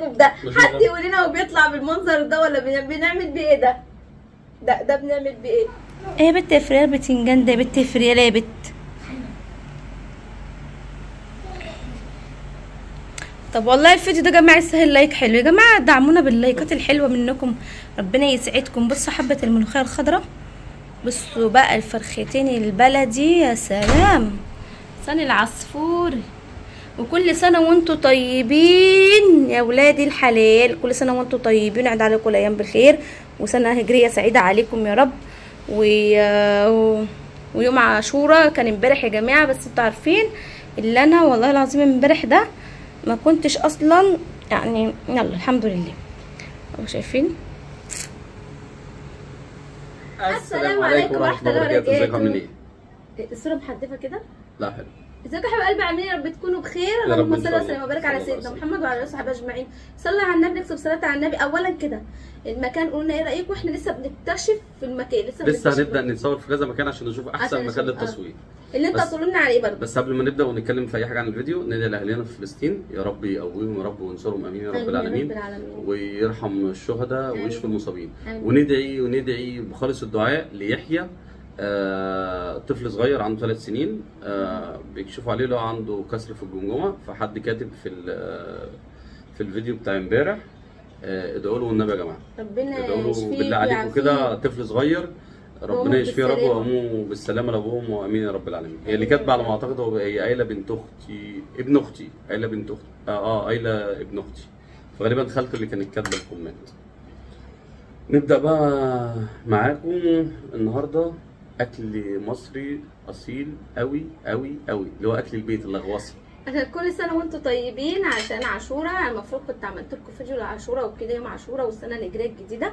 الحبوب ده؟ حد يقول لنا هو بيطلع بالمنظر ده ولا بنعمل بيه ايه ده؟ ده بنعمل بيه ايه؟ ايه يا بت افريال البتنجان ده يا بت افريال يا بت. طب والله الفيديو ده يا جماعه يستاهل لايك حلو يا جماعه، دعمونا باللايكات الحلوه منكم، ربنا يسعدكم. بصوا حبه الملوخيه الخضراء، بصوا بقى الفرختين البلدي، يا سلام، لسان العصفور. وكل سنه وانتم طيبين يا ولادي الحلال، كل سنه وانتم طيبين، عيد عليكم الايام بخير وسنه هجريه سعيده عليكم يا رب. ويوم عاشوراء كان امبارح يا جماعه، بس انتوا عارفين اللي انا والله العظيم امبارح ده ما كنتش اصلا يعني، يلا الحمد لله. اهو شايفين. السلام عليكم ورحمه الله وبركاته. ازيكم عاملين ايه؟ الصوره محدفه كده؟ لا حلو. ازيكم يا حبايب قلبي، عاملين يا رب تكونوا بخير. اللهم صل وسلم وبارك على سيدنا محمد وعلى اله وصحبه اجمعين. صلى على النبي، نكتب صلاه على النبي. اولا كده المكان قلنا ايه رايكم؟ احنا لسه بنكتشف في المكان، لسه هنبدا نصور في كذا مكان عشان نشوف احسن مكان للتصوير اللي انتوا هتقولوا لنا عليه برضه. بس قبل ما نبدا ونتكلم في اي حاجه عن الفيديو، ندعي لاهالينا في فلسطين يا رب يقويهم يا رب وينصرهم، امين يا رب العالمين، ويرحم الشهداء ويشفي المصابين. وندعي بخالص الدعاء ليحيى، طفل صغير عنده 3 سنين، بيكشفوا عليه لو عنده كسر في الجمجمه، فحد كاتب في الفيديو بتاع امبارح ادعوا له والنبي يا جماعه، ربنا ادعوا له بالله عليكم كده، طفل صغير ربنا يشفيه يا رب وامه بالسلامه لابوهم، وامين يا رب العالمين. هي اللي كاتبه على ما اعتقد هي ايله بنت اختي، ابن اختي، ايله بنت اختي، ايله ابن اختي، فغالبا خالته اللي كانت كاتبه الكومنت. نبدا بقى معاكم النهارده اكل مصري اصيل قوي قوي قوي، اللي هو اكل البيت اللغوصه. عشان كل سنه وانتم طيبين، عشان عاشوراء. المفروض كنت عملت لكم فيديو لعاشوراء وكده، يوم عاشوراء والسنه الهجريه الجديده،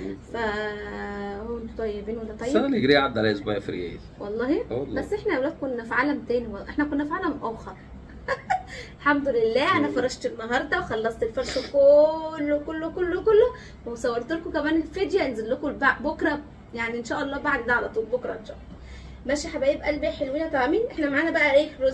وانتم طيبين وده طيب. السنه الهجريه عدى عليها اسبوع في ريال والله. بس احنا يا ولاد كنا في عالم تاني، احنا كنا في عالم اخر. الحمد لله انا فرشت النهارده وخلصت الفرش كله كله كله كله، وصورت لكم كمان الفيديو هينزل لكم بكره، يعني ان شاء الله بعد ده على طول، بكره ان شاء الله. ماشي يا حبايب قلبي حلوين طعمين. احنا معانا بقى ايه؟ رز،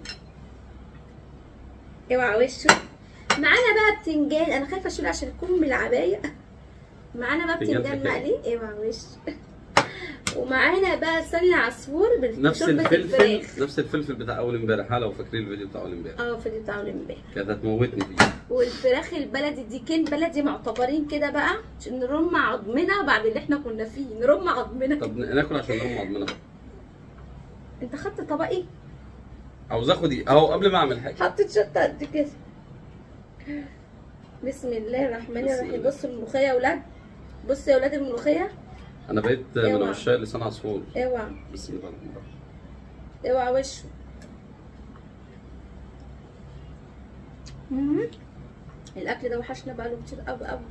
اوعى وشه. معانا بقى بتنجان، انا خايفه اشيل عشان الكم من العبايه. معانا بقى بتنجان مقلي، اوعى وشه. ومعانا بقى لسان عصفور نفس الفلفل بتاع اول امبارح، لو فاكرين الفيديو بتاع اول امبارح. الفيديو بتاع اول امبارح كانت هتموتني فيه. والفراخ البلدي دي كان بلدي معتبرين كده بقى، عشان نرم عظمنا بعد اللي احنا كنا فيه، نرم عظمنا. طب ناكل عشان نرم عظمنا بقى. انت خدت طبقي؟ عاوز اخد ايه اهو قبل ما اعمل حاجه. حطيت شطه قد كده. بسم الله الرحمن الرحيم. بصوا الملوخيه يا ولاد، بصوا يا ولاد الملوخيه. انا بقيت من عشاق لسان عصفور. اوعى. بسم الله الرحمن الرحيم. اوعى وشه. الاكل ده وحشنا بقاله كتير قوي قوي،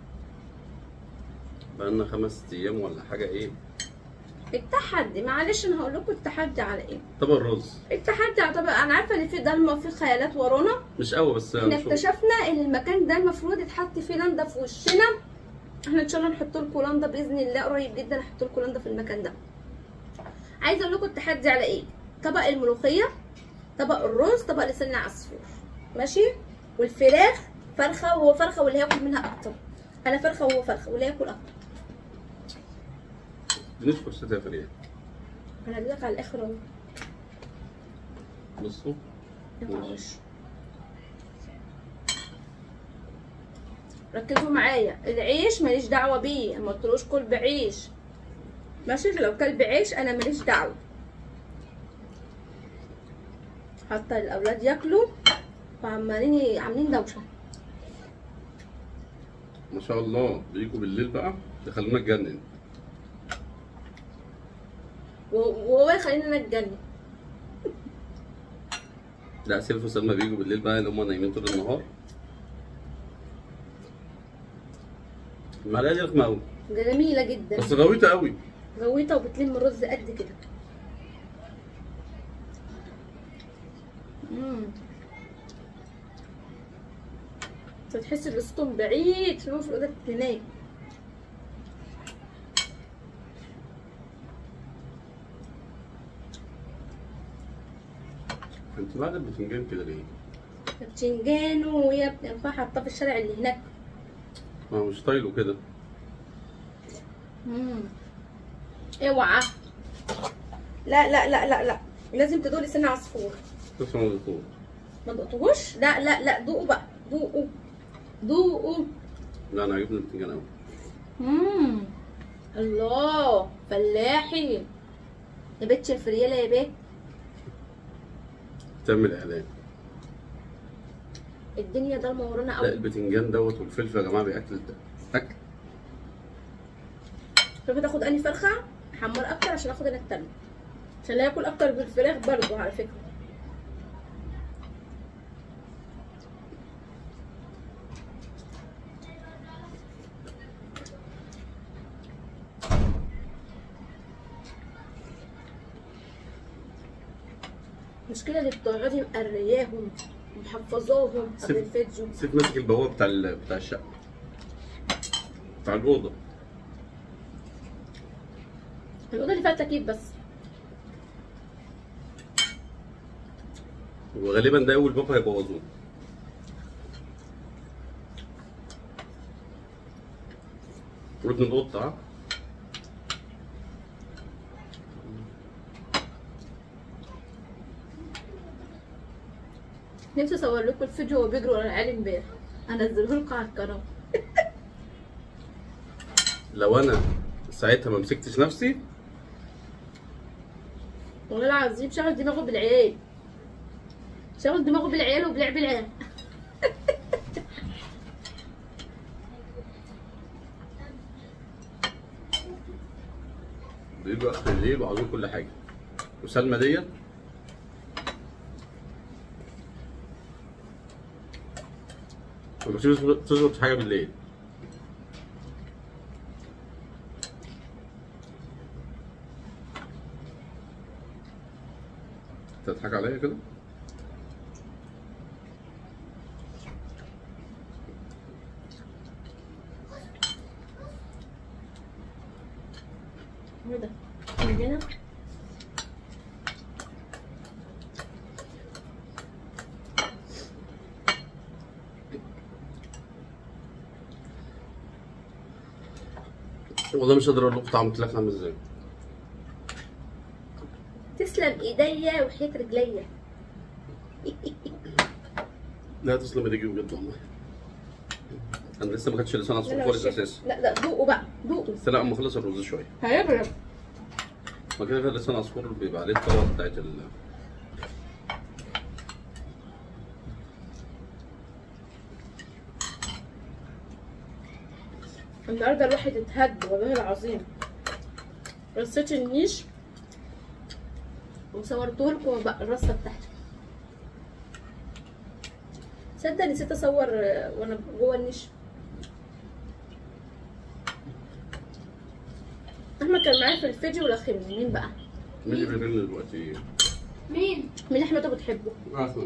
بقالنا 5 ايام ولا حاجه. ايه التحدي؟ معلش انا هقول لكم التحدي على ايه. طبق الرز. التحدي على طبق، انا عارفه ان في ضلمه وفي خيالات ورانا، مش قوي بس احنا اكتشفنا ان المكان ده المفروض يتحط فيه لندا في وشنا. احنا ان شاء الله نحط لكم لندا باذن الله قريب جدا، نحط لكم لندا في المكان ده. عايزه اقول لكم التحدي على ايه؟ طبق الملوخيه، طبق الرز، طبق لسان العصفور، ماشي؟ والفراخ فرخه وهو فرخه، واللي هياكل منها اكتر. انا فرخه وهو فرخه، واللي هياكل اكتر. مش فرصتها يا فريق. انا هجيلك على الاخر اهو. بصوا ركزوا معايا، العيش ماليش دعوه بيه، ما قلتلوش كل بعيش، ماشي؟ لو كل بعيش انا ماليش دعوه، حتى الاولاد ياكلوا عاملين دوشه. ما شاء الله بيجوا بالليل بقى يخلونا نتجنن، وهو يخلينا نتجنن. لا سيف وسلمى بيجوا بالليل بقى اللي هم نايمين طول النهار. المعلقه دي رخمه قوي، جميله جدا بس غويطه قوي، غويطه وبتلم الرز قد كده. تحس الاسطول بعيد في اوضه النايم. انت بعد البتنجان كده ليه؟ بتنجانه يا ابني، الفا حاطاه في الشارع اللي هناك. ما هو مش طايله كده. اوعى. لا لا لا لا لا، لازم تدوقي لسان عصفور. اسمه الفول. ما دقتوش؟ لا لا لا، دوقوا بقى، دوقوا دوقوا. لا انا عجبني البتنجان قوي. الله فلاحي يا بيت الفرياله يا بيت. تعمل اعلان. الدنيا ضلمه ورانا لا قوي. البتنجان دوت والفلفل يا جماعه بياكل ده اكل. شوفي تاخد اني فرخه حمر اكتر عشان اخد انا التانية، عشان لا ياكل اكتر بالفراخ برضو على فكره. المشكله اللي بتقعدي مقرياهم ومحفظاهم قبل الفيديو. سيف ماسك البوابه بتاع الشقه بتاع الاوضه. الاوضه اللي فيها تكييف بس. وغالبا ده اول باب هيبوظوه. ابن القطه ها. نفسي اصور لكم الفيديو وهو بيجروا ورا العيال امبارح، انزله لكم على القناه. لو انا ساعتها ما مسكتش نفسي والله العظيم شغل دماغه بالعيال، شغل دماغه بالعيال وبلعب العيال. بيجوا اخر الليل وعاوزين كل حاجه. وسلمى ديت ما بتيجي تظبط حاجه بالليل. تضحك عليا كده. ايه ده؟ عندنا والله مش قادر اقول لكم طعم الفراخ عامل ازاي. تسلم ايديا وحياة رجليا. لا تسلم ايديكي بجد والله. انا لسه ما خدتش لسان عصفور خالص اساسا. لا لا، دوقوا بقى دوقوا. بس لا اما اخلص الرز شويه. هيبرد. ما كده كده لسان عصفور بيبقى عليه الطبقه بتاعت النهارده الواحد اتهد والله العظيم. رصيت النيش وصورته لكم بقى الرصه بتاعتي. تصدق نسيت اصور وانا جوه النيش. احمد كان معايا في الفيديو ولخمني. مين بقى؟ مين اللي بيرن دلوقتي؟ مين اللي احمد بتحبه؟ اصلا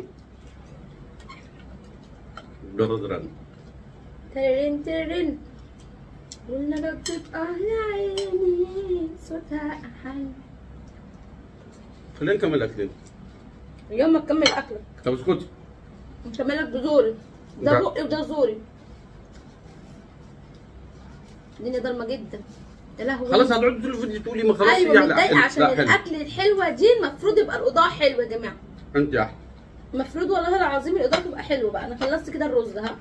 جرد رن. ترن ترن قلنا لو بتبقى يا عيني صوتها احن. خلينا نكمل اكلنا. اليوم ما تكمل اكلك. طب اسكتي. نكملك بزوري. ده بقي وده زوري. الدنيا ضلمه جدا. يا لهوي. خلاص هتقعدي طول الفيديو تقولي ما خلاص. ايوه يعني متضايقه عشان لا، الاكل الحلوه دي المفروض يبقى الاضاءه حلوه يا جماعه. انت احلى. المفروض والله العظيم الاضاءه تبقى حلوه بقى. انا خلصت كده الرز ها.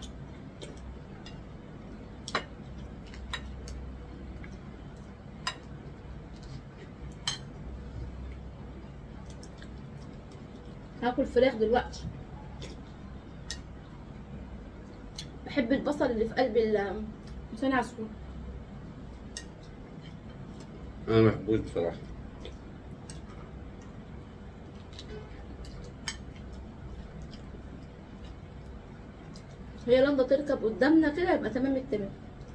هاكل فراخ دلوقتي. بحب البصل اللي في قلب لسان عصفور. انا ما بحبوش بصراحه. هي لندا تركب قدامنا كده يبقى تمام التمام.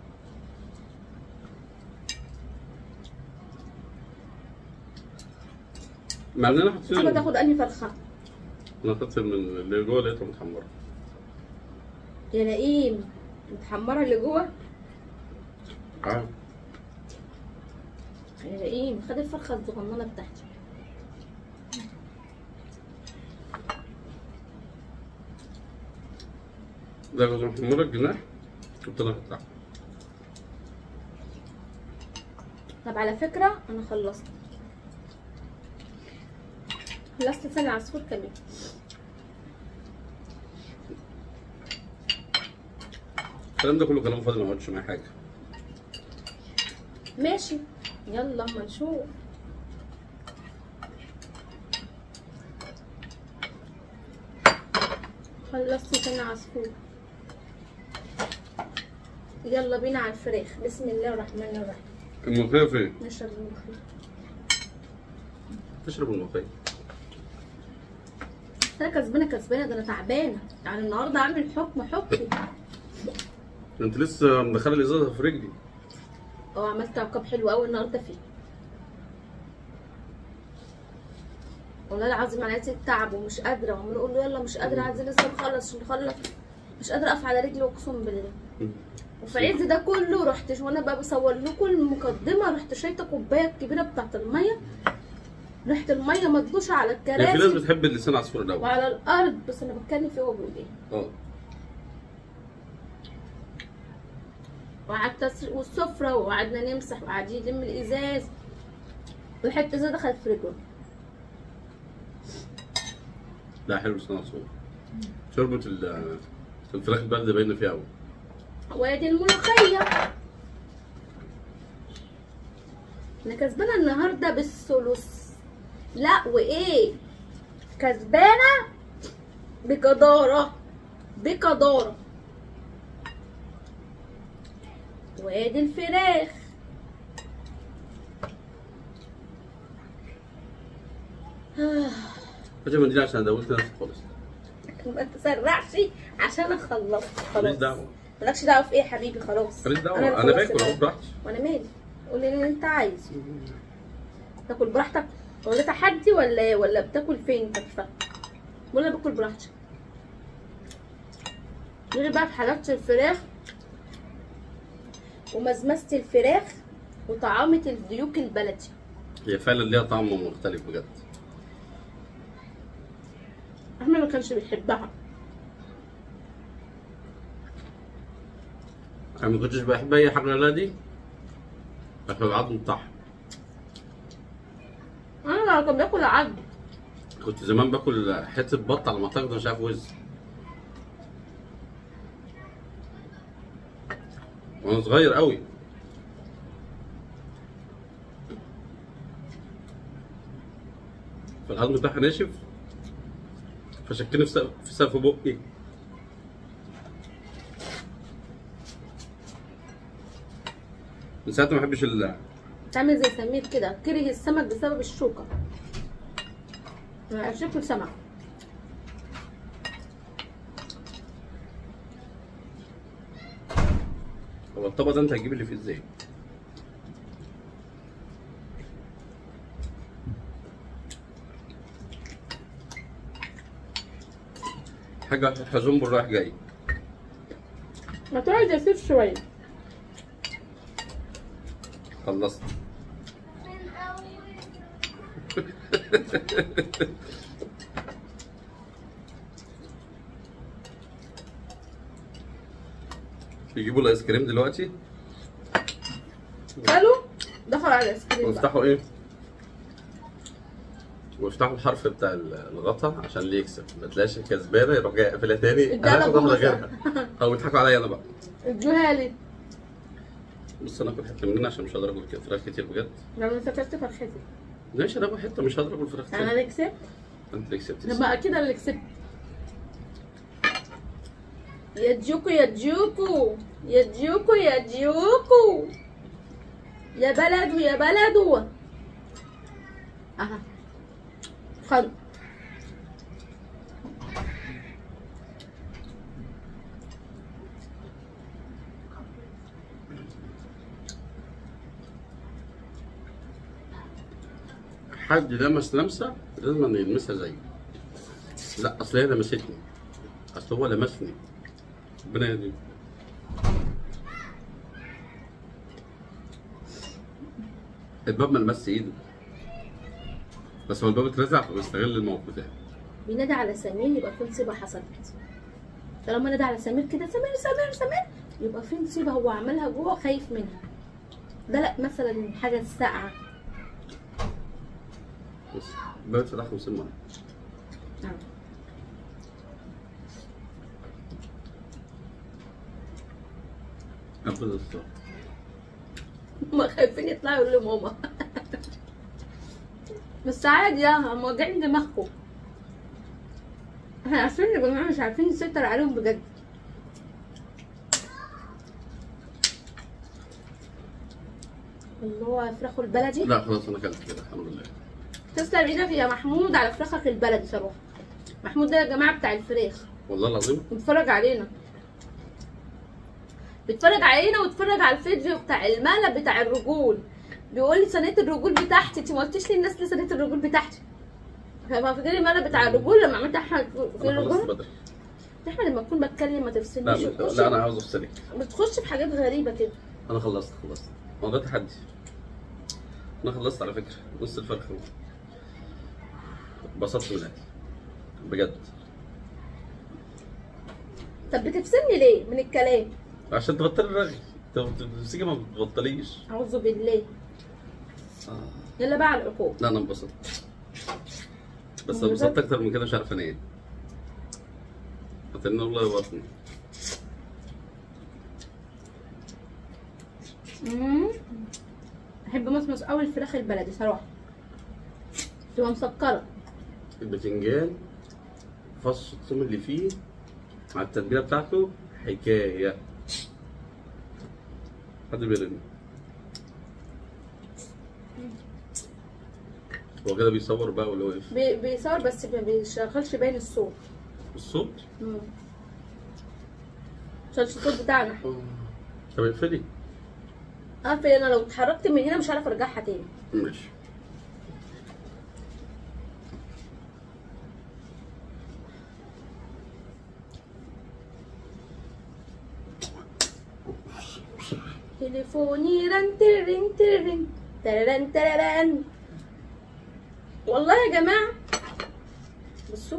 مع ان انا حطيت اما تاخد انهي فرخه؟ انا حطيت من اللي جوه لقيتها متحمره. يا نقيم متحمره اللي جوه. يا نقيم خد الفرخه الصغننه بتاعتي. ده كنت محمر الجناح كنت انا قطعت. طب على فكره انا خلصت لسان عصفور كمان. الكلام ده كله كلام فاضي ما اقعدش معاه حاجه. ماشي يلا اما نشوف. خلصت لسان عصفور. يلا بينا على الفراخ. بسم الله الرحمن الرحيم. الملوخيه فين؟ نشرب الملوخيه. تشرب الملوخيه. انا كسبانه كسبانه، ده انا تعبانه يعني النهارده عامل حكم. انت لسه مدخله الازازه في رجلي. عملت عقاب حلو قوي النهارده فيه. والله العظيم انا عايزه التعب ومش قادره، وعمال اقول له يلا مش قادره، عايزين لسه نخلص مش قادره اقف على رجلي اقسم بالله. وفي عز ده كله رحت وانا بقى بصور لكم المقدمه، رحت شايطه كوبايه الكبيره بتاعت الميه، ريحه الميه مدلوشه على الكراسي. يعني في ناس بتحب اللسان عصفور الاول وعلى الارض، بس انا بتكلم فيه هو بيقول ايه. وقعدت والسفره وقعدنا نمسح وقاعدين يلم الازاز، والحته ازاز دخلت في رجله. لا حلو لسان عصفور. شوربه الفراخ البلدي باينه فيها قوي. وادي الملوخيه. انا كسبانه النهارده بالثلث. لا وايه، كسبانه بجداره. وادي الفراخ. هاتي منديل عشان دولت نفسي خالص. ما تسرعش عشان اخلص. ماليش دعوه. مالكش دعوه في ايه يا حبيبي؟ خلاص ماليش دعوه، انا باكل اهو براحتي. وانا مالي، قول لي اللي انت عايزه. تاكل براحتك. هو ده تحدي ولا بتاكل فين؟ انت مش فاهم. ولا باكل براحتي. نيجي بقى في حلاوه الفراخ ومزمزه الفراخ وطعامه الديوك البلدي. هي فعلا ليها طعم مختلف بجد. احمد ما كانش بيحبها. انا ما كنتش بحب اي حاجه لا دي عشان العظم بتاعها. انا كنت باكل عظم. كنت زمان باكل حته بط على ما اعتقد مش عارف وز وانا صغير قوي. فالعظم بتاعها ناشف فشكني في سقف بقي. من ساعتها ما بحبش تعمل زي سمير كده، كره السمك بسبب الشوكه. ما بقاش ياكل سمك. هو الطبق ده انت هتجيب اللي فيه ازاي؟ حاجه حزنبر رايح جاي. ما تقعد يا سيف شويه. خلصت. يجيبوا الايس كريم دلوقتي. قالوا دخل على الايس كريم. وافتحوا ايه؟ وافتحوا الحرف بتاع الغطا عشان اللي يكسب، ما تلاقيش الكسبانه يروح جاي قافلها تاني. انا هاخد واحده غيرها او يضحكوا عليا انا بقى. ادوها لي. بص انا اكل حته مننا عشان مش هقدر اكل فراخ كتير بجد. لو انت اكلت فرختي ماشي انا اكل حته، مش هقدر اكل فراخ كتير. انا اللي كسبت. انت اللي كسبت. لما اكيد انا اللي كسبت. يا ديوكو يا ديوكو يا ديوكو يا ديوكو يا بلدو يا بلدو. اها خد. حد لمس لمسه لازم يلمسها زيي. لا اصل هي لمستني، اصل هو لمسني. ربنا يهديه. الباب ما لمسش ايده، بس هو الباب اترزع فبستغل الموقف ده. بينادي على سمير يبقى في مصيبه حصلت. طالما انا ده على سمير كده، سمير سمير سمير، يبقى في نصيبه هو عملها جوه خايف منها. ده لا مثلا حاجه ساقعه. بس بقت فتح 50 مره. أبدا الصوت. هما خايفين يطلعوا يقولوا لماما. بس عادي يا هم واجعين دماغكم. احنا عارفين يا جماعه مش عارفين نسيطر عليهم بجد. اللي هو فراخه البلدي. لا خلاص انا اكلت كده الحمد لله. تسلم ايدك يا محمود على فراخك البلدي صراحه. محمود ده يا جماعه بتاع الفراخ. والله العظيم. بيتفرج علينا. بيتفرج علينا واتفرج على الفيديو بتاع المقلب بتاع الرجول. بيقول لي صينيه الرجول بتاعتي، انت ما قلتيش للناس ليه صينيه الرجول بتاعتي؟ فاكرين المقلب بتاع الرجول لما عملت احمد في الرجول؟ احمد لما اكون بتكلم ما تفصلنيش. لا انا عاوز افصلك. بتخش في حاجات غريبه كده. انا خلصت هو ده تحدي. انا خلصت على فكره نص الفرخه. اتبسطت من الاكل بجد. طب بتفصلني ليه من الكلام؟ عشان تبطلي الرغي. تمسكي ما بتبطليش. اعوذ بالله. يلا بقى على العقوق. لا انا انبسطت. بس انبسطت اكتر من كده مش عارف انام. قتلنا والله بطني. احب مصمص قوي الفراخ البلدي صراحه. تبقى مسكره. البتنجان فص الثوم اللي فيه مع التتبيله بتاعته حكايه. حد بيرن. هو كده بيصور بقى ولا واقف؟ بيصور بس ما بيشغلش باين الصوت. الصوت؟ مشغلش الصوت بتاعنا. طب اقفلي. اقفل انا لو اتحركت من هنا مش هعرف ارجعها تاني. ماشي. تليفوني رن ترن ترن ترن ترن. والله يا جماعه بصوا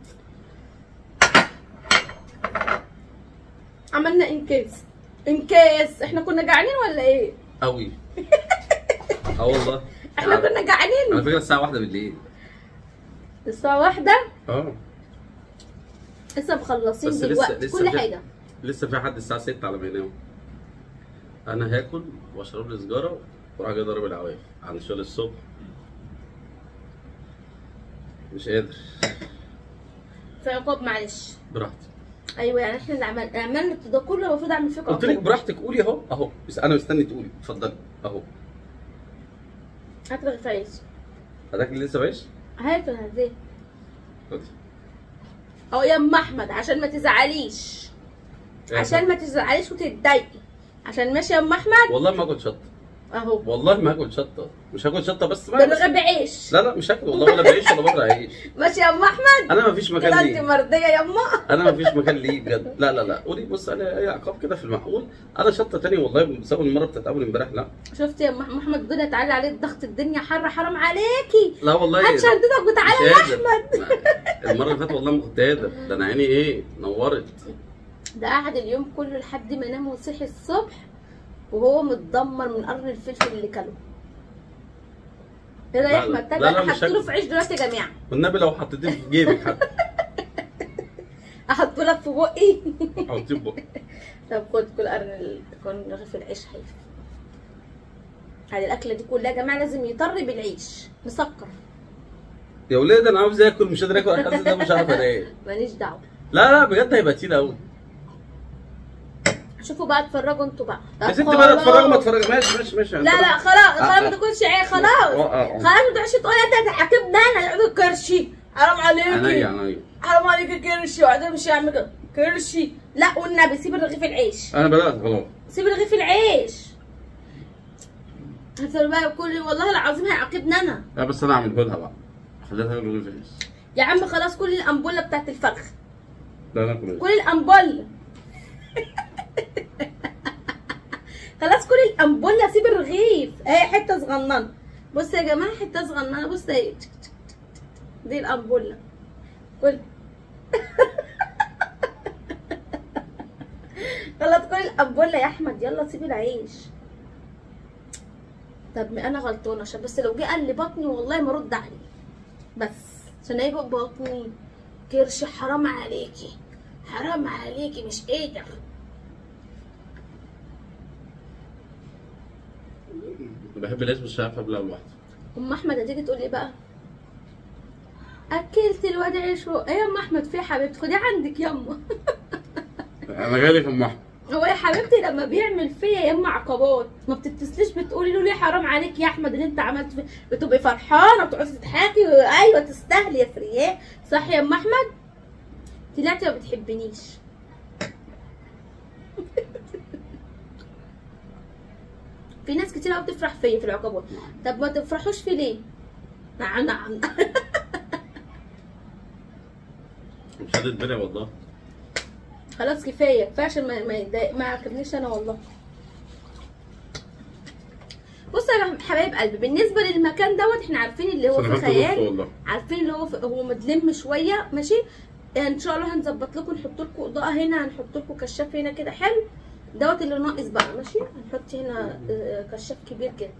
عملنا انكاس. احنا كنا جعانين ولا ايه؟ قوي. والله احنا كنا جعانين. على فكره الساعه 1 بالليل. الساعه 1؟ لسه مخلصين دلوقتي كل حاجه. لسه في حد الساعه 6 على ما ينام. انا هاكل واشرب لي سيجاره واروح جاي ضارب العوايف عن شغل الصبح. مش قادر. في عقاب معلش. براحتي. ايوه يعني احنا اللي عملنا ده كله المفروض اعمل فيك عقاب. قلت لك براحتك قولي اهو بس انا مستني تقولي. اتفضلي اهو. هات رغيف عيش. هتاكلي لسه عيش؟ هاكل هديه. خدي. اهو يا ام احمد عشان ما تزعليش. عشان ما تزعليش وتتضايقي. عشان ماشي يا ام احمد. والله ما اكل شطه. اهو. والله ما هاكل شطه. مش هاكل شطه بس ما بالغيب عيش. لا مش هاكل والله ولا بعيش ولا بره عيش. ماشي يا ام احمد. انا ما فيش مكان ليه. كده انت مرضيه يا اما. انا ما فيش مكان ليه بجد. لا قولي بص انا اي عقاب كده في المعقول. انا شطه تاني والله بسبب المره بتاعت اول امبارح. لا شفتي يا ام احمد الدنيا تعالى عليك ضغط الدنيا حر حرام عليكي. لا والله هات شنطتك وتعالى يا احمد. المره اللي فاتت والله ما كنت قادر. ده انا عيني نورت. ده قعد اليوم كله لحد ما نام وصحي الصبح وهو متدمر من قرن الفلفل اللي كله. ايه ده يا احمد؟ انا حطيله في عيش دلوقتي يا جماعه. والنبي لو حطيتيه في جيبك حتى. احطه لك في بقي. حطيه في بقي. طب خد كل قرن رغيف العيش حلو. هذه الاكله دي كلها يا جماعه لازم يطري بالعيش مسكر. يا ولاد انا عاوز اكل مش قادر اكل. حاسس ده مش عارف انام. ماليش دعوه. لا بجد هيبقى تقيل قوي. شوفوا بقى اتفرجوا انتوا بقى. يا ستي بقى اتفرجوا ما اتفرجوا. ماشي لا خلاص ما تاكلش عيش خلاص. خلاص ما تقعدش تقولي انت هتحاكمنا انا يقعدوا كرشي. حرام عليكي. عينيا حرام عليكي كرشي. وبعدين مش هيعمل كده كرشي. لا والنبي سيب رغيف العيش. انا بدات خلاص. سيب رغيف العيش. هتقول بقى كل والله العظيم هيعاقبني انا. لا بس انا هعمله لها بقى. خليها تاكل رغيف العيش. يا عم خلاص كل الانبوله بتاعت الفرخ. لا ناكل كل الانبوله. خلاص كل الانبوله سيب الرغيف. اهي حته صغننه. بص يا جماعه حته صغننه. بص اهي دي الانبوله. كل يلا تكون القنبله يا احمد، يلا سيب العيش. طب ما انا غلطانه عشان بس لو جه قال لي بطني والله ما ارد عليه، بس عشان هيبقى بطني كرش. حرام عليكي، حرام عليكي، مش قادر. بحب الاسم مش عارف ابلع لوحدي. ام احمد هتيجي تقول ايه بقى؟ اكلت الواد عيش ايه يا ام احمد؟ في يا حبيبتي خديه عندك يما. انا جاي في ام احمد. هو يا حبيبتي لما بيعمل فيا يا اما عقبات ما بتتصليش بتقولي له ليه حرام عليك يا احمد اللي انت عملت فيه؟ بتبقي فرحانه وتقعدي تضحكي. ايوه تستاهلي يا فرياه، صح يا ام احمد؟ طلعتي ما بتحبنيش. في ناس كتير قوي بتفرح فيا في العقبات، طب ما تفرحوش في ليه؟ نعم نعم. مش هتتبلع والله. خلاص كفايه عشان ما عجبنيش انا والله. بصوا يا حبايب قلبي، بالنسبه للمكان دوت احنا عارفين اللي هو في خيال، عارفين اللي هو مدلم شويه ماشي. ان شاء الله هنظبط لكم، نحط لكم اضاءه هنا، هنحط لكم كشاف هنا كده حلو. دوت اللي ناقص بقى ماشي. هنحط هنا كشاف كبير كده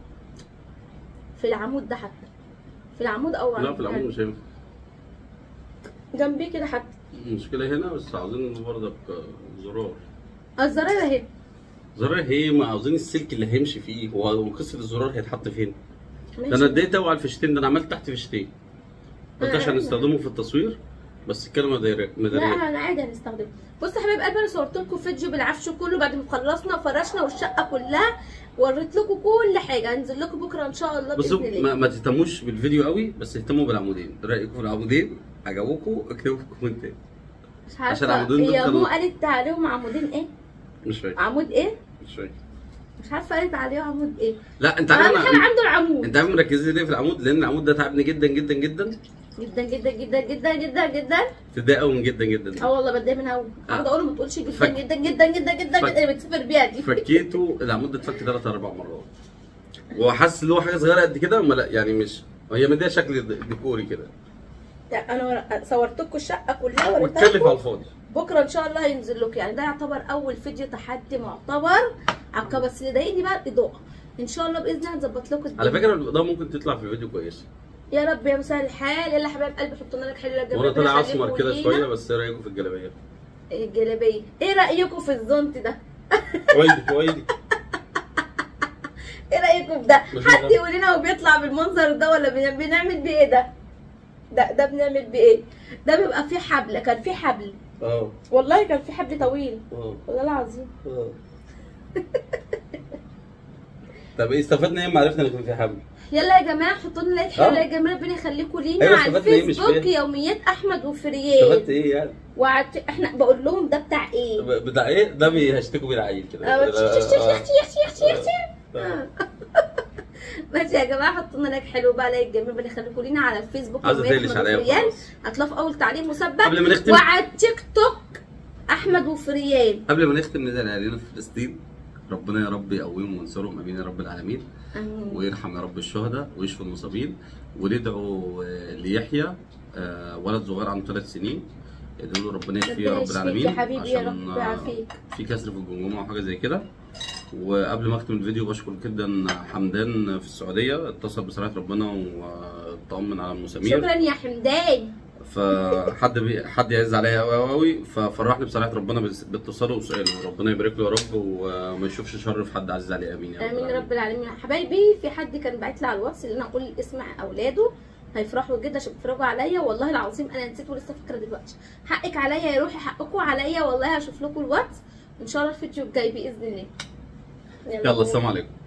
في العمود ده، حتى في العمود او لا في العمود مش هينفع، جنبيه كده حتى. المشكله هنا بس عاوزين برضك زرار. الزراير اهي. زرار هي ما عاوزين السلك اللي هيمشي فيه، وقصه الزرار هيتحط فين؟ ده انا اديت على الفيشتين، ده انا عملت تحت فيشتين قلت عشان نستخدمه في التصوير، بس الكلمه مداريه. لا انا عادي هنستخدمه. بصوا يا حبايب قلبي، انا صورت لكم فيديو بالعفش كله بعد ما خلصنا وفرشنا والشقه كلها، وريت لكم كل حاجه. هنزل لكم بكره ان شاء الله باذن الله. بصوا ما تهتموش بالفيديو قوي، بس اهتموا بالعمودين. رايكم في العمودين عجبوكم اكتبوا في الكومنتات. مش عارفه عشان العمودين دول هي مو قالت عليهم عمودين ايه؟ مش فاكر. عمود ايه؟ مش فاكر. مش عارفه قالت عليه عمود ايه. لا انت عارف انا عنده العمود. انت عارف مركزين ليه في العمود؟ لان العمود ده تعبني جدا جدا جدا جدا جدا جدا جدا جدا جدا. تضايق قوي من جدا جدا. والله بتضايق منها قوي. اقعد اقول له ما تقولش جدا جدا جدا جدا جدا جدا بتسافر بيها دي. فكيته العمود ده اتفك 3 4 مرات، وحاسس ان هو حاجه صغيره قد كده، يعني مش هي مديها شكل ديكوري كده. انا صورت لكم الشقه كلها وريتها واتكلف على الفاضي. بكره ان شاء الله هينزل لكم، يعني ده يعتبر اول فيديو تحدي معتبر عكا، بس اللي ضايقني بقى الاضاءه. ان شاء الله باذن الله هنظبط لكم على فكره الاضاءه ممكن تطلع في الفيديو كويسه يا رب يا مسهل الحال. يلا حبايب قلبي حطوا لنا لك حلوه جدا. وانا طالع اسمر كده شويه، بس ايه رايكم في الجلابيه؟ الجلابيه ايه رايكم في الزونت ده؟ ويلي ايه رايكم في ده؟ حد يقول لنا هو بيطلع بالمنظر ده ولا بنعمل بيه ايه؟ ده بنعمل بيه ايه؟ ده بيبقى فيه حبل، كان فيه حبل والله كان فيه حبل طويل والله العظيم. طب ايه استفدنا ايه؟ ما عرفنا ان كان فيه حبل. يلا يا جماعه حطوا لنا لايك حلو يا جماعه، ربنا يخليكم لينا على الفيسبوك يوميات احمد وفريال. استفدت ايه يعني؟ احنا بقول لهم ده بتاع ايه؟ بتاع ايه؟ ده بيهشتكوا بيه العيل كده. ماشي يا جماعه حطوا لنا لايك حلو بقى، لايك جميل، ربنا يخليكم لينا على الفيسبوك يوميات احمد وفريال. هتلاقوا في اول تعليق مسبق قبل ما نختم، وعلى التيك توك احمد وفريال. قبل ما نختم ندعي لاهالينا في فلسطين، ربنا يا رب يقويهم وينصرهم، امين يا رب العالمين. ويرحم يا رب الشهداء ويشفي المصابين. وندعو ليحيى ولد صغير عنده 3 سنين، ادعوا له ربنا يشفيه يا رب العالمين يا حبيبي يا رب يعافيك. في كسر في الجمجمه وحاجه زي كده. وقبل ما اختم الفيديو بشكر جدا حمدان في السعوديه، اتصل بصراحه ربنا واطمن على المسامير. شكرا يا حمدان. حد يعز عليا قوي قوي، ففرحني بصراحه ربنا باتصاله وسؤاله. ربنا يبارك له يا رب وما يشوفش شر في حد عزيز عليه. امين يا رب. امين يا رب العالمين. حبايبي في حد كان باعت لي على الواتس ان انا اقول اسم اولاده، هيفرحوا جدا عشان بيتفرجوا عليا. والله العظيم انا نسيت ولسه فاكره دلوقتي. حقك عليا يا روحي، حقكم عليا والله. هشوف لكم الواتس ان شاء الله الفيديو الجاي باذن الله. يلا السلام عليكم.